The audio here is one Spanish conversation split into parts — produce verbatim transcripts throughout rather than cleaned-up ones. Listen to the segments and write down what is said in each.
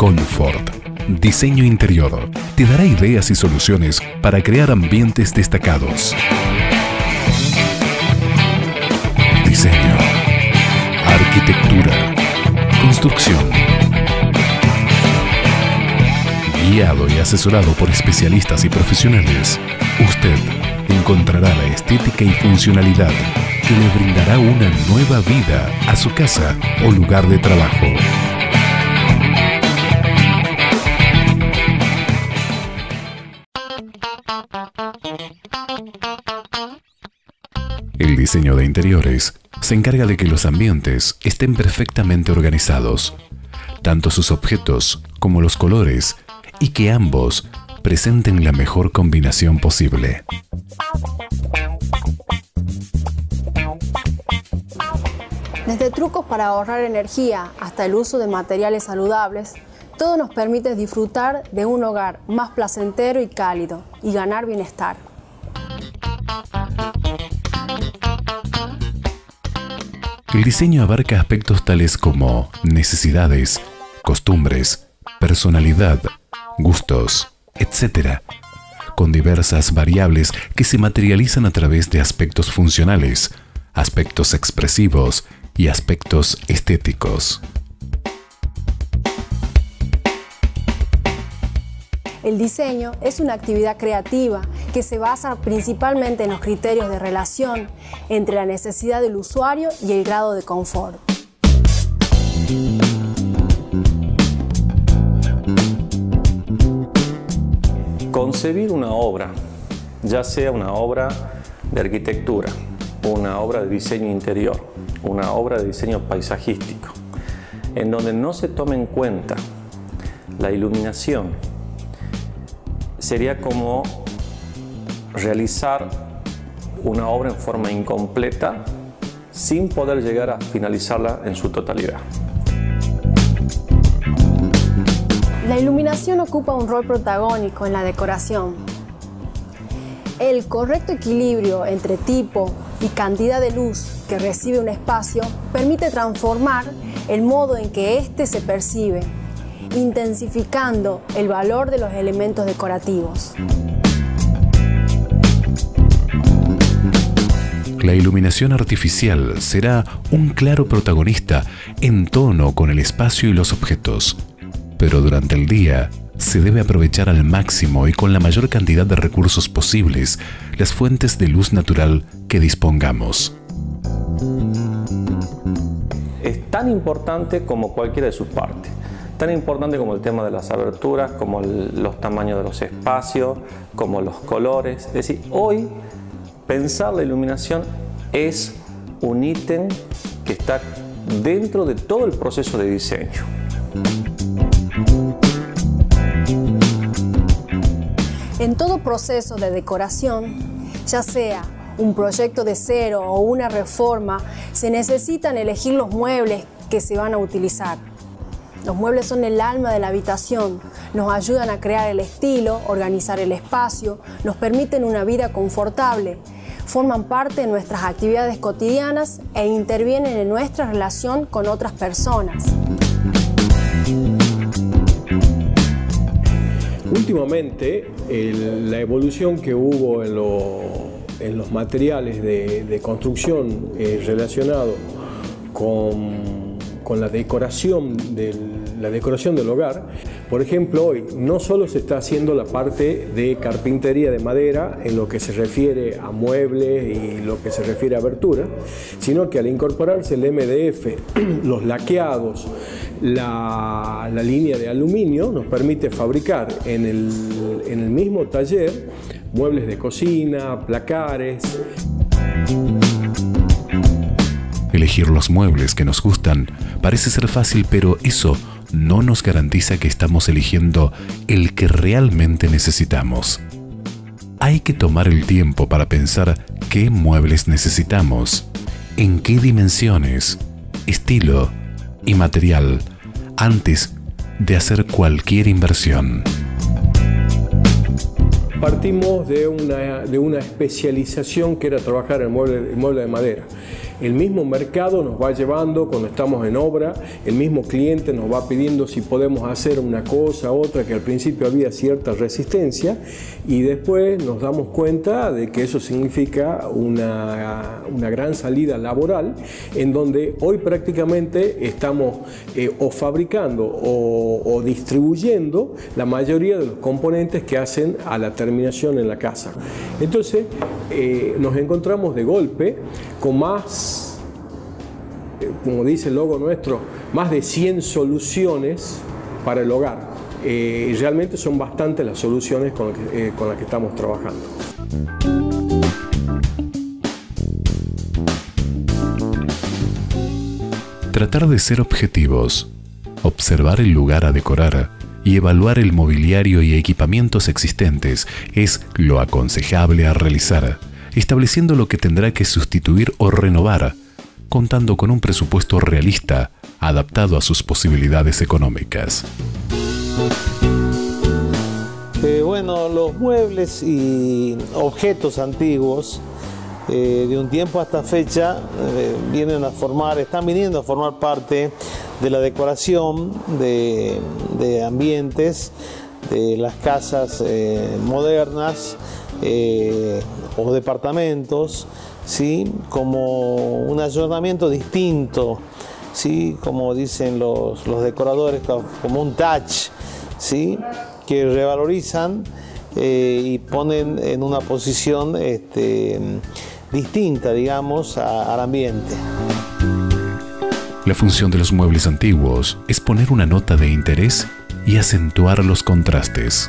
Confort. Diseño interior. Te dará ideas y soluciones para crear ambientes destacados. Diseño. Arquitectura. Construcción. Guiado y asesorado por especialistas y profesionales, usted encontrará la estética y funcionalidad que le brindará una nueva vida a su casa o lugar de trabajo. El diseño de interiores se encarga de que los ambientes estén perfectamente organizados, tanto sus objetos como los colores, y que ambos presenten la mejor combinación posible. Desde trucos para ahorrar energía hasta el uso de materiales saludables, todo nos permite disfrutar de un hogar más placentero y cálido y ganar bienestar. El diseño abarca aspectos tales como necesidades, costumbres, personalidad, gustos, etcétera, con diversas variables que se materializan a través de aspectos funcionales, aspectos expresivos y aspectos estéticos. El diseño es una actividad creativa que se basa principalmente en los criterios de relación entre la necesidad del usuario y el grado de confort. Concebir una obra, ya sea una obra de arquitectura, una obra de diseño interior, una obra de diseño paisajístico, en donde no se tome en cuenta la iluminación, sería como realizar una obra en forma incompleta sin poder llegar a finalizarla en su totalidad. La iluminación ocupa un rol protagónico en la decoración. El correcto equilibrio entre tipo y cantidad de luz que recibe un espacio permite transformar el modo en que éste se percibe, intensificando el valor de los elementos decorativos. La iluminación artificial será un claro protagonista en tono con el espacio y los objetos, pero durante el día se debe aprovechar al máximo y con la mayor cantidad de recursos posibles las fuentes de luz natural que dispongamos. Es tan importante como cualquiera de sus partes, tan importante como el tema de las aberturas, como el, los tamaños de los espacios, como los colores. Es decir, hoy pensar la iluminación es un ítem que está dentro de todo el proceso de diseño. En todo proceso de decoración, ya sea un proyecto de cero o una reforma, se necesitan elegir los muebles que se van a utilizar. Los muebles son el alma de la habitación, nos ayudan a crear el estilo, organizar el espacio, nos permiten una vida confortable, forman parte de nuestras actividades cotidianas e intervienen en nuestra relación con otras personas. Últimamente, el, la evolución que hubo en, lo, en los materiales de, de construcción eh, relacionado con, con la decoración del, la decoración del hogar, por ejemplo, hoy no solo se está haciendo la parte de carpintería de madera en lo que se refiere a muebles y lo que se refiere a abertura, sino que al incorporarse el M D F, los laqueados, la, la línea de aluminio nos permite fabricar en el, en el mismo taller muebles de cocina, placares. Elegir los muebles que nos gustan parece ser fácil, pero eso no nos garantiza que estamos eligiendo el que realmente necesitamos. Hay que tomar el tiempo para pensar qué muebles necesitamos, en qué dimensiones, estilo y material, antes de hacer cualquier inversión. Partimos de una, de una especialización que era trabajar en mueble, en mueble de madera. el mismo mercado nos va llevando cuando estamos en obra, el mismo cliente nos va pidiendo si podemos hacer una cosa, otra, que al principio había cierta resistencia y después nos damos cuenta de que eso significa una, una gran salida laboral en donde hoy prácticamente estamos eh, o fabricando o, o distribuyendo la mayoría de los componentes que hacen a la terminación en la casa. Entonces eh, nos encontramos de golpe con más, eh, como dice el logo nuestro, más de cien soluciones para el hogar. Eh, y realmente son bastantes las soluciones con, eh, con las que estamos trabajando. Tratar de ser objetivos, observar el lugar a decorar y evaluar el mobiliario y equipamientos existentes es lo aconsejable a realizar, estableciendo lo que tendrá que sustituir o renovar, contando con un presupuesto realista, adaptado a sus posibilidades económicas. Eh, bueno, los muebles y objetos antiguos eh, de un tiempo a esta fecha eh, vienen a formar, están viniendo a formar parte de la decoración de, de ambientes, de las casas eh, modernas eh, o departamentos, ¿sí? Como un ayornamiento distinto, ¿sí? Como dicen los, los decoradores, como un touch, ¿sí? Que revalorizan eh, y ponen en una posición este, distinta, digamos, a, al ambiente. La función de los muebles antiguos es poner una nota de interés y acentuar los contrastes.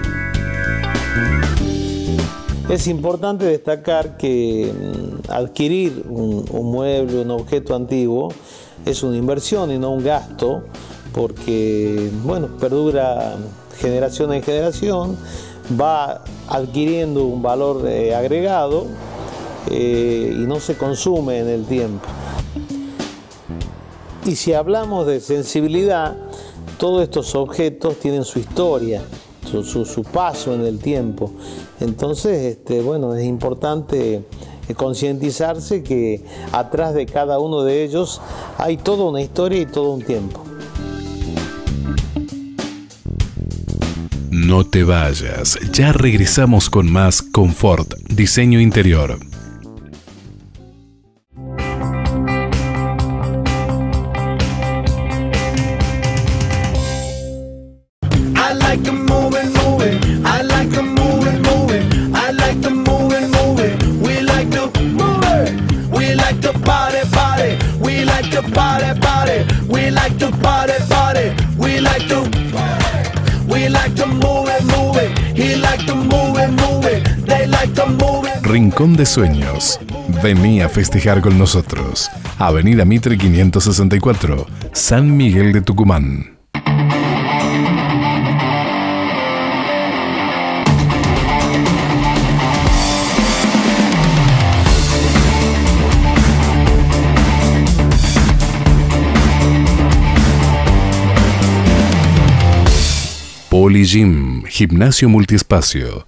Es importante destacar que adquirir un, un mueble, un objeto antiguo, es una inversión y no un gasto, porque, bueno, perdura generación en generación, va adquiriendo un valor eh, agregado eh, y no se consume en el tiempo. Y si hablamos de sensibilidad, todos estos objetos tienen su historia, su, su, su paso en el tiempo. Entonces, este, bueno, es importante concientizarse que atrás de cada uno de ellos hay toda una historia y todo un tiempo. No te vayas, ya regresamos con más Confort, diseño interior. Rincón de Sueños. Vení a festejar con nosotros. Avenida Mitre quinientos sesenta y cuatro, San Miguel de Tucumán. Polygym, gimnasio multiespacio.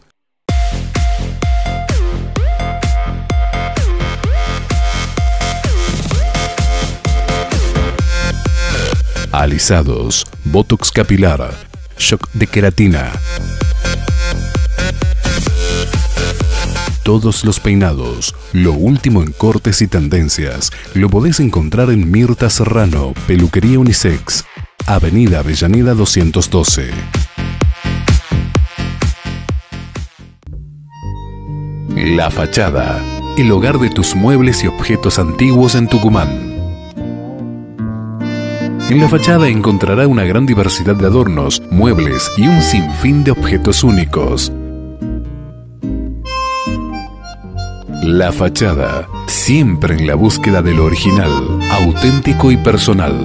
Alisados, botox capilar, shock de queratina. Todos los peinados, lo último en cortes y tendencias, lo podés encontrar en Mirta Serrano, Peluquería Unisex, Avenida Avellaneda doscientos doce. La Fachada, el hogar de tus muebles y objetos antiguos en Tucumán. En La Fachada encontrará una gran diversidad de adornos, muebles y un sinfín de objetos únicos. La Fachada, siempre en la búsqueda de lo original, auténtico y personal.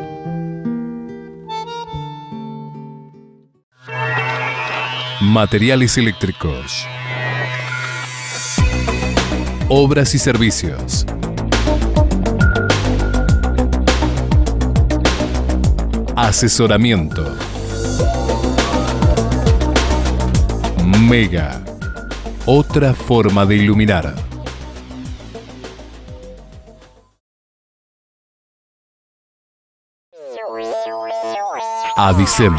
Materiales eléctricos. Obras y servicios. Asesoramiento. Mega. Otra forma de iluminar. Adisem.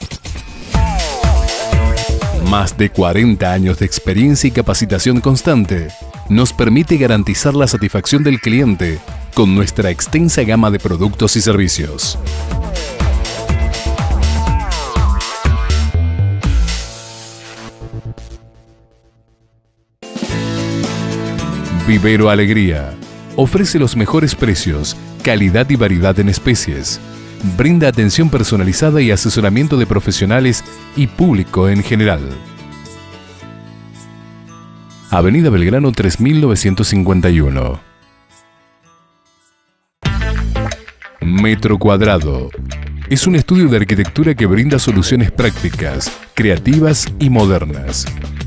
Más de cuarenta años de experiencia y capacitación constante nos permite garantizar la satisfacción del cliente con nuestra extensa gama de productos y servicios. Vivero Alegría ofrece los mejores precios, calidad y variedad en especies. Brinda atención personalizada y asesoramiento de profesionales y público en general. Avenida Belgrano tres mil novecientos cincuenta y uno. Metro Cuadrado. Es un estudio de arquitectura que brinda soluciones prácticas, creativas y modernas.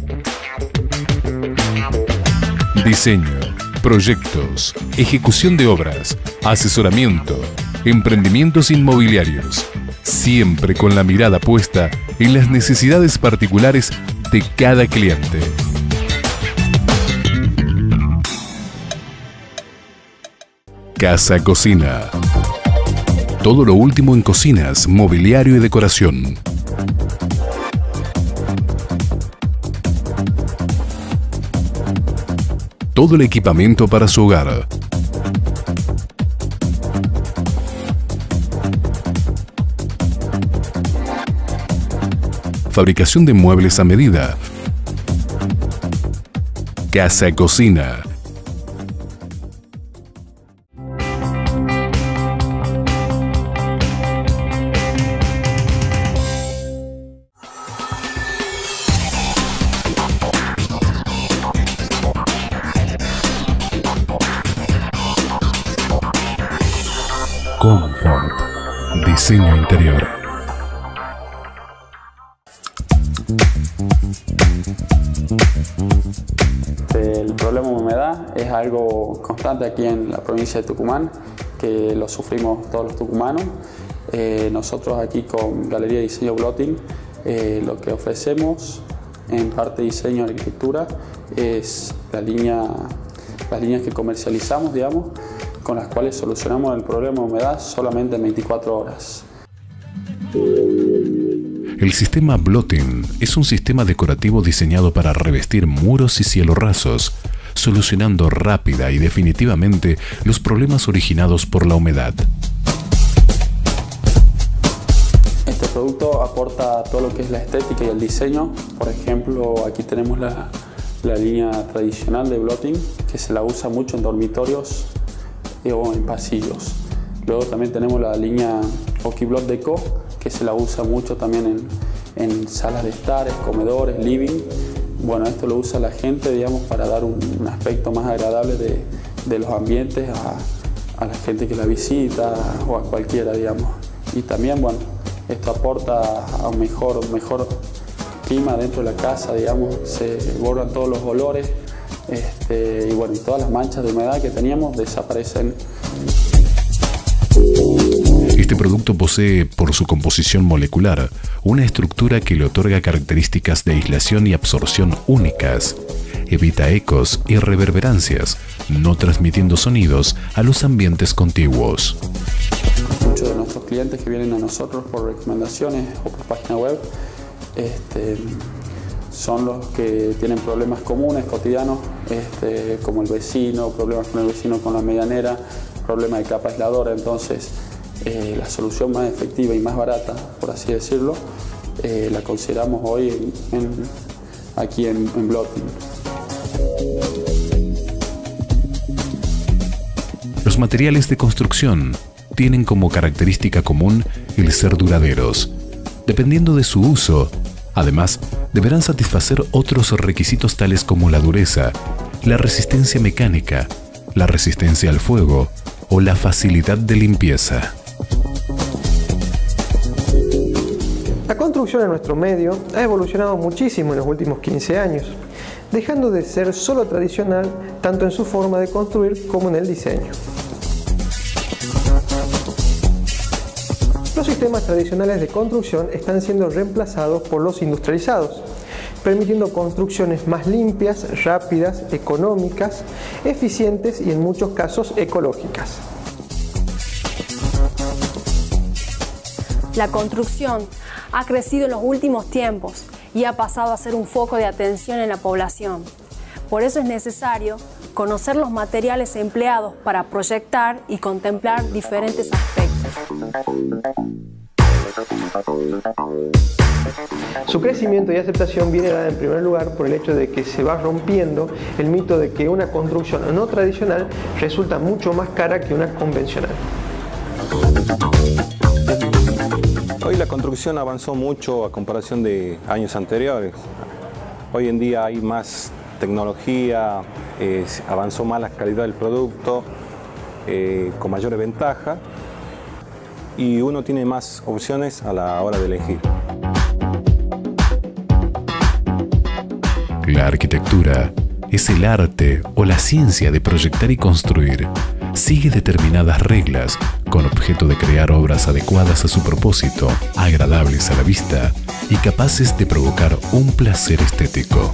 Diseño, proyectos, ejecución de obras, asesoramiento, emprendimientos inmobiliarios, siempre con la mirada puesta en las necesidades particulares de cada cliente. Casa Cocina. Todo lo último en cocinas, mobiliario y decoración. Todo el equipamiento para su hogar. Fabricación de muebles a medida. Casa Cocina. Comfort. Diseño interior. El problema de humedad es algo constante aquí en la provincia de Tucumán, que lo sufrimos todos los tucumanos. Eh, nosotros aquí con Galería de Diseño Blotting eh, lo que ofrecemos en parte de diseño y arquitectura es la línea, las líneas que comercializamos, digamos, con las cuales solucionamos el problema de humedad solamente en veinticuatro horas. El sistema Blotting es un sistema decorativo diseñado para revestir muros y cielos rasos, solucionando rápida y definitivamente los problemas originados por la humedad. Este producto aporta todo lo que es la estética y el diseño. Por ejemplo, aquí tenemos la, la línea tradicional de Blotting, que se la usa mucho en dormitorios o en pasillos. Luego también tenemos la línea Okiblot Deco, que se la usa mucho también en, en salas de estar, comedores, living. Bueno, esto lo usa la gente, digamos, para dar un, un aspecto más agradable de, de los ambientes a, a la gente que la visita o a cualquiera, digamos. Y también, bueno, esto aporta a un mejor, un mejor clima dentro de la casa, digamos, se borran todos los olores. Este, y bueno, y todas las manchas de humedad que teníamos desaparecen. Este producto posee, por su composición molecular, una estructura que le otorga características de aislación y absorción únicas. Evita ecos y reverberancias, no transmitiendo sonidos a los ambientes contiguos. Muchos de nuestros clientes que vienen a nosotros por recomendaciones o por página web, este, son los que tienen problemas comunes, cotidianos, este, como el vecino, problemas con el vecino con la medianera, problema de capa aisladora. Entonces, eh, la solución más efectiva y más barata, por así decirlo, eh, la consideramos hoy en, en, aquí en, en Blotting. Los materiales de construcción tienen como característica común el ser duraderos. Dependiendo de su uso, además, deberán satisfacer otros requisitos tales como la dureza, la resistencia mecánica, la resistencia al fuego o la facilidad de limpieza. La construcción en nuestro medio ha evolucionado muchísimo en los últimos quince años, dejando de ser solo tradicional tanto en su forma de construir como en el diseño. Los sistemas tradicionales de construcción están siendo reemplazados por los industrializados, permitiendo construcciones más limpias, rápidas, económicas, eficientes y en muchos casos ecológicas. La construcción ha crecido en los últimos tiempos y ha pasado a ser un foco de atención en la población. Por eso es necesario conocer los materiales empleados para proyectar y contemplar diferentes aspectos. Su crecimiento y aceptación viene dada en primer lugar por el hecho de que se va rompiendo el mito de que una construcción no tradicional resulta mucho más cara que una convencional. Hoy la construcción avanzó mucho a comparación de años anteriores. Hoy en día hay más tecnología, eh, avanzó más la calidad del producto, eh, con mayores ventajas, y uno tiene más opciones a la hora de elegir. La arquitectura es el arte o la ciencia de proyectar y construir. Sigue determinadas reglas con objeto de crear obras adecuadas a su propósito, agradables a la vista y capaces de provocar un placer estético.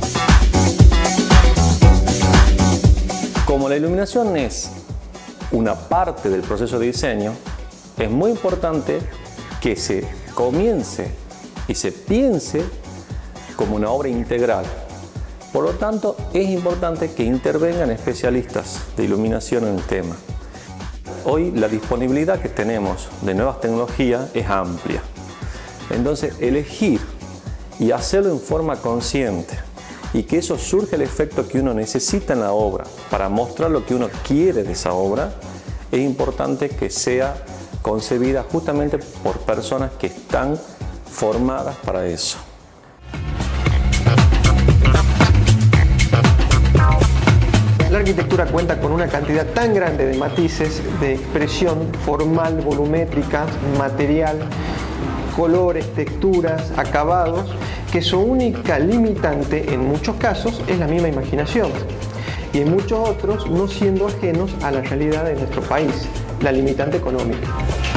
Como la iluminación es una parte del proceso de diseño, es muy importante que se comience y se piense como una obra integral. Por lo tanto, es importante que intervengan especialistas de iluminación en el tema. Hoy la disponibilidad que tenemos de nuevas tecnologías es amplia. Entonces, elegir y hacerlo en forma consciente y que eso surja el efecto que uno necesita en la obra para mostrar lo que uno quiere de esa obra, es importante que sea concebida justamente por personas que están formadas para eso. La arquitectura cuenta con una cantidad tan grande de matices de expresión formal, volumétrica, material, colores, texturas, acabados, que su única limitante en muchos casos es la misma imaginación y en muchos otros no siendo ajenos a la realidad de nuestro país, la limitante económica.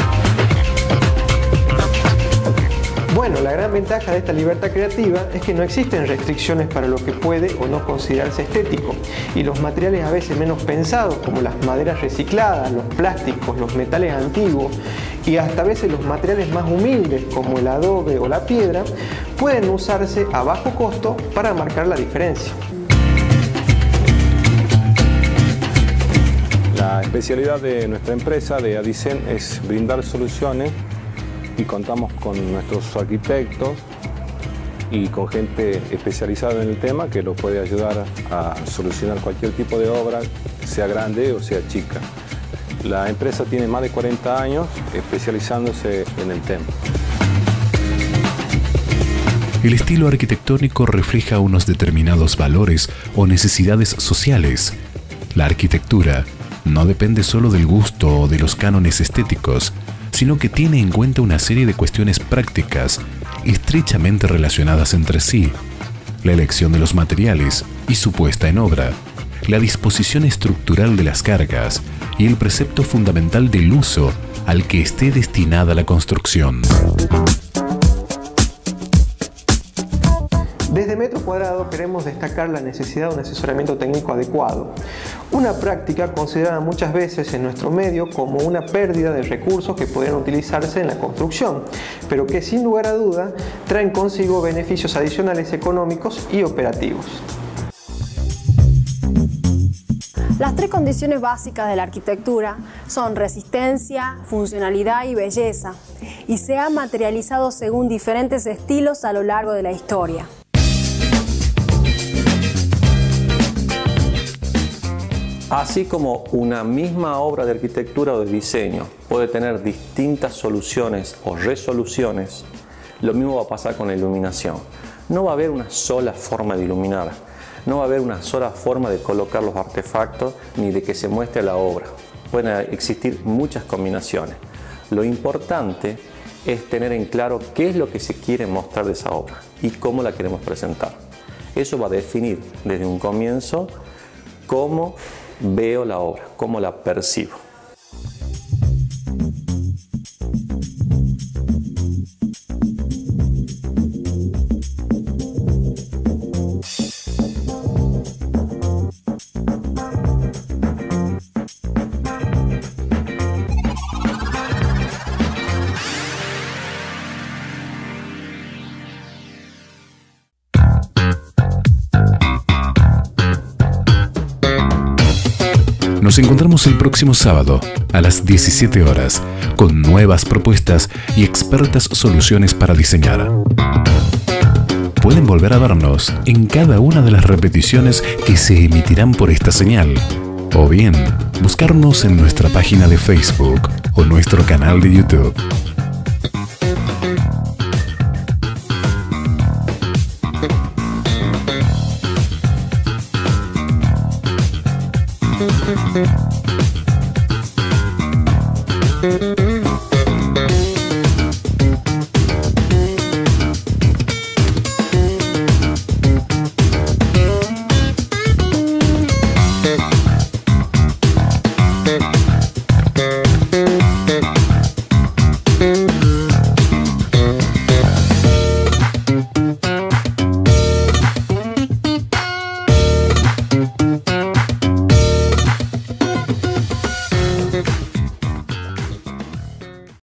Bueno, la gran ventaja de esta libertad creativa es que no existen restricciones para lo que puede o no considerarse estético, y los materiales a veces menos pensados, como las maderas recicladas, los plásticos, los metales antiguos y hasta a veces los materiales más humildes como el adobe o la piedra, pueden usarse a bajo costo para marcar la diferencia. La especialidad de nuestra empresa, de Adisen, es brindar soluciones, y contamos con nuestros arquitectos y con gente especializada en el tema que lo puede ayudar a solucionar cualquier tipo de obra, sea grande o sea chica. La empresa tiene más de cuarenta años especializándose en el tema. El estilo arquitectónico refleja unos determinados valores o necesidades sociales. La arquitectura no depende solo del gusto o de los cánones estéticos, sino que tiene en cuenta una serie de cuestiones prácticas estrechamente relacionadas entre sí: la elección de los materiales y su puesta en obra, la disposición estructural de las cargas y el precepto fundamental del uso al que esté destinada la construcción. Desde Metro Cuadrado queremos destacar la necesidad de un asesoramiento técnico adecuado, una práctica considerada muchas veces en nuestro medio como una pérdida de recursos que podrían utilizarse en la construcción, pero que sin lugar a duda traen consigo beneficios adicionales económicos y operativos. Las tres condiciones básicas de la arquitectura son resistencia, funcionalidad y belleza, y se han materializado según diferentes estilos a lo largo de la historia. Así como una misma obra de arquitectura o de diseño puede tener distintas soluciones o resoluciones, lo mismo va a pasar con la iluminación. No va a haber una sola forma de iluminar, no va a haber una sola forma de colocar los artefactos ni de que se muestre la obra. Pueden existir muchas combinaciones. Lo importante es tener en claro qué es lo que se quiere mostrar de esa obra y cómo la queremos presentar. Eso va a definir desde un comienzo cómo veo la obra, cómo la percibo. Nos encontramos el próximo sábado a las diecisiete horas con nuevas propuestas y expertas soluciones para diseñar. Pueden volver a vernos en cada una de las repeticiones que se emitirán por esta señal, o bien buscarnos en nuestra página de Facebook o nuestro canal de YouTube. Thank you.